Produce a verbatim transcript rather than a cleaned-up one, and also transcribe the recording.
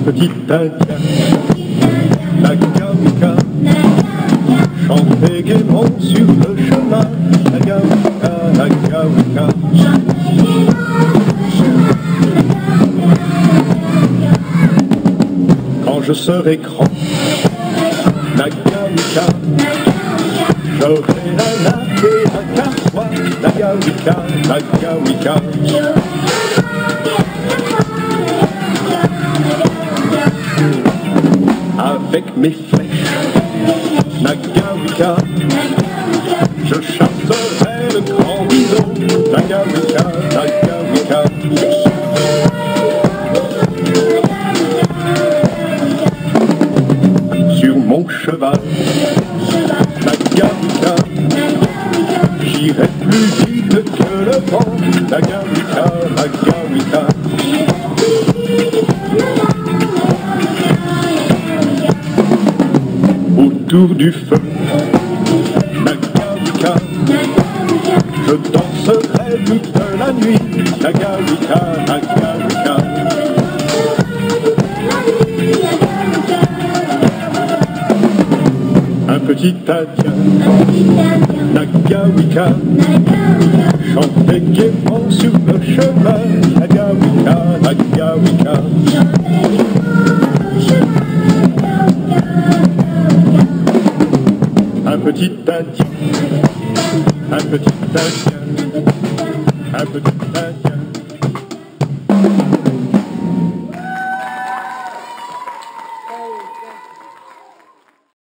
petit indien, Nagawika, chantait gaiement sur le chemin, Nagawika, Nagawika. Quand je serai grand, Nagawika, j'aurai un arc et un carquois, Nagawika, Nagawika. Avec mes flèches, Nagawika, je chasserai le grand bison, Nagawika, Nagawika. Sur mon cheval, Nagawika, j'irai plus vite que le vent, Nagawika, Nagawika. Autour du feu, Nagawika, je danserai toute la nuit, Nagawika, Nagawika. Un petit indien, Nagawika, chantait gaiement sur le chemin, Nagawika, Nagawika. Un petit indien, un petit indien, un petit